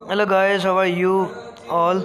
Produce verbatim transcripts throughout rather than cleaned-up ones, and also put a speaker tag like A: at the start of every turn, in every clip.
A: Hello guys, how are you all?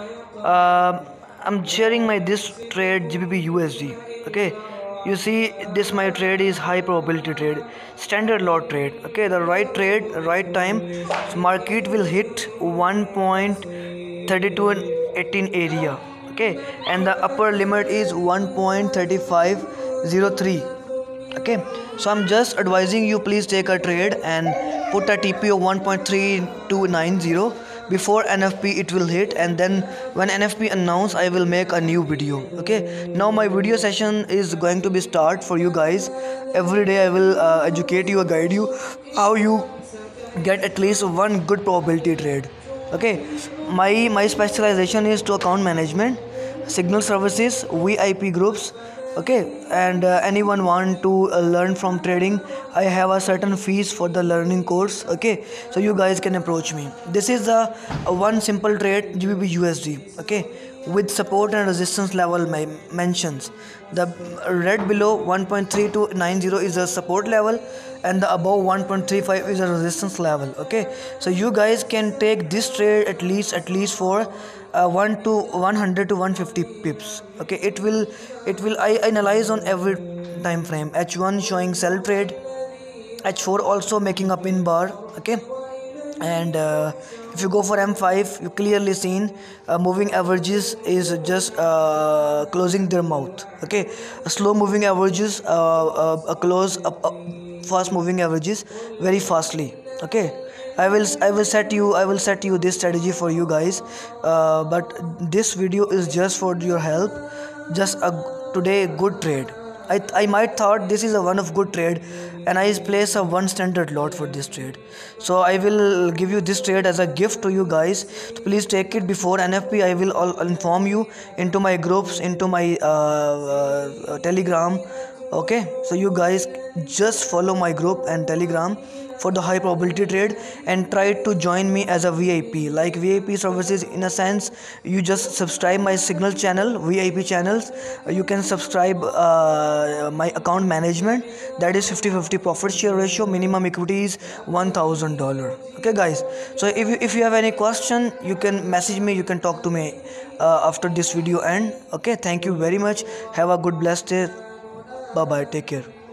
A: Um I'm sharing my this trade G B P U S D. Okay, you see this my trade is high probability trade, standard lot trade. Okay, the right trade, right time. So market will hit one point three two and eighteen area. Okay, and the upper limit is one point three five zero three. Okay, so I'm just advising you, please take a trade and put a TP of one point three two nine zero before N F P it will hit, and then when N F P announce I will make a new video. Okay, now my video session is going to be start for you guys. Every day I will uh, educate you, guide you how you get at least one good probability trade. Okay, my my specialization is to account management, signal services, V I P groups. Okay, and uh, anyone want to uh, learn from trading, I have a certain fees for the learning course. Okay, so you guys can approach me. This is a, a one simple trade G B P U S D. Okay, with support and resistance level mentions. The red below one point three two nine zero is a support level, and the above one point three five is a resistance level. Okay, so you guys can take this trade at least at least for uh, one to one hundred to one hundred fifty pips. Okay, it will it will I analyze on every time frame. H one showing sell trade, H four also making a pin bar. Okay, and uh, if you go for M five, you clearly seen uh, moving averages is just uh, closing their mouth. Okay, slow moving averages uh, uh, close up, uh, fast moving averages very fastly. Okay, i will i will set you i will set you this strategy for you guys, uh, but this video is just for your help. Just a today good trade. I, I might thought this is a one of good trade, and I place a one standard lot for this trade. So I will give you this trade as a gift to you guys. So please take it before N F P. I will all inform you into my groups, into my uh, uh, telegram. Okay, so you guys just follow my group and telegram for the high probability trade, and try to join me as a V I P. Like V I P services, in a sense, you just subscribe my signal channel, V I P channels. You can subscribe uh, my account management, that is fifty fifty profit share ratio, minimum equity is one thousand dollars. Okay guys, so if you, if you have any question, you can message me, you can talk to me uh, after this video end. Okay, thank you very much. Have a good blessed day. Bye bye, take care.